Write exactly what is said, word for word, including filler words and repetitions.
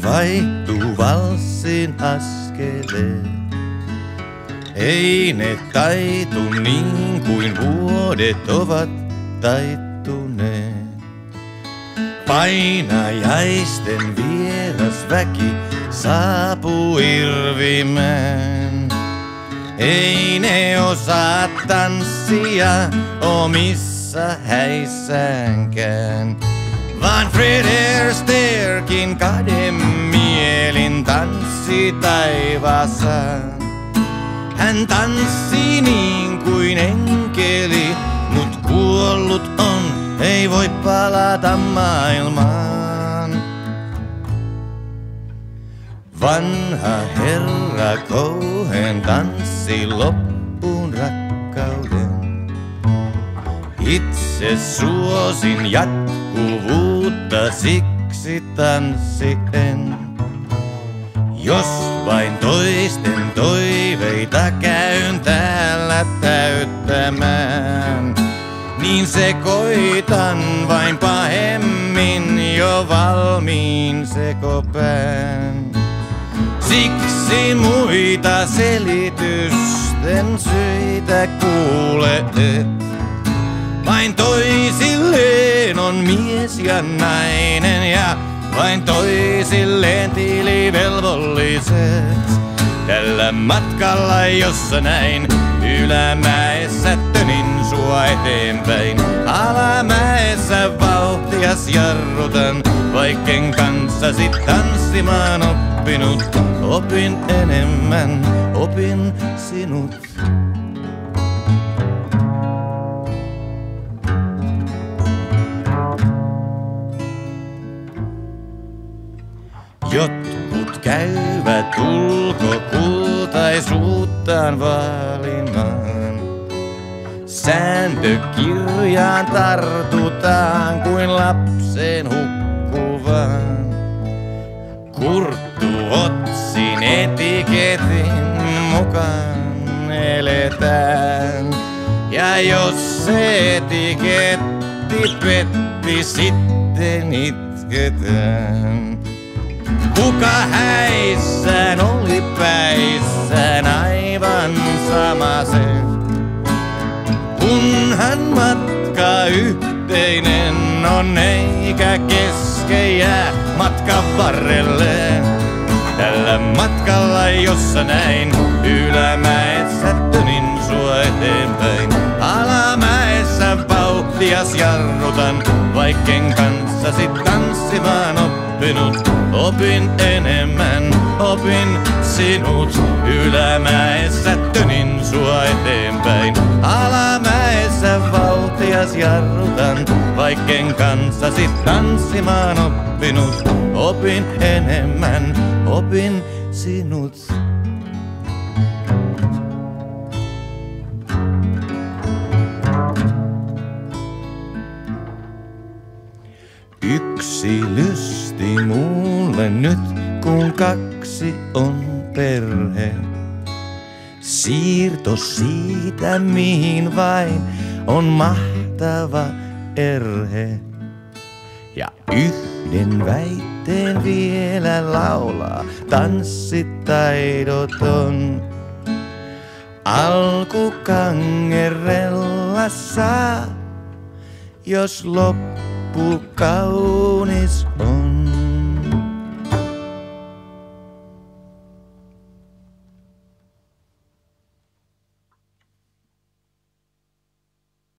vaihtuu valssin askeleet. Ei ne taitu niin kuin vuodet ovat taittuneet. Painajaisten vieras väki saapuu irvimään. Ei ne osaa tanssia omissa häissäänkään, vaan Fred Astairkin kademielin tanssi taivaassa. Hän tanssi niin kuin enkeli, mut kuollut on, ei voi palata maailmaan. Vanha herra Cohen tanssi loppuun rakkauden. Itse suosin jatkuvuutta, siksi tanssien. Jos vain toisten toiveita käyn täällä täyttämään, niin sekoitan vain pahemmin jo valmiin sekopään. Siksi muita selitysten syitä kuulet. Vain toisilleen on mies ja nainen ja vain toisilleen tilivelvolliset. Tällä matkalla, jossa näin ylämäessä tönin sua eteenpäin, alamäessä vauhtias jarrutan, vaikken kanssasi tanssimaan oppinut. Opin enemmän, opin sinut. Jotkut käyvät ulkokultaisuuttaan vaalimaan. Sääntökirjaan tartutaan kuin lapsen hukkuvaan. Kurttu otsin etiketin mukaan eletään. Ja jos se etiketti petti, sitten itketään. Kuka häissään oli päissään, aivan sama se. Kunhan matka yhteinen on, eikä kesken jää matkan varrelle. Tällä matkalla, jossa näin ylämäessä tönin sua eteenpäin, alamäessä vauhtias jarrutan, vaikken kanssasi tanssimaan oppinut. Opin enemmän, opin sinut. Ylämäessä tönin sua eteenpäin, alamäessä vauhtias jarrutan, vaikken kanssasi tanssimaan oppinut. Opin enemmän, opin sinut. Yksi lysti mulle nyt, kun kaksi on perhe. Siirto siitä, mihin vain on mahtava erhe. Ja yhden väitteen vielä laulaa tanssitaidoton. Alkukangerella saa, jos loppu kaunis on.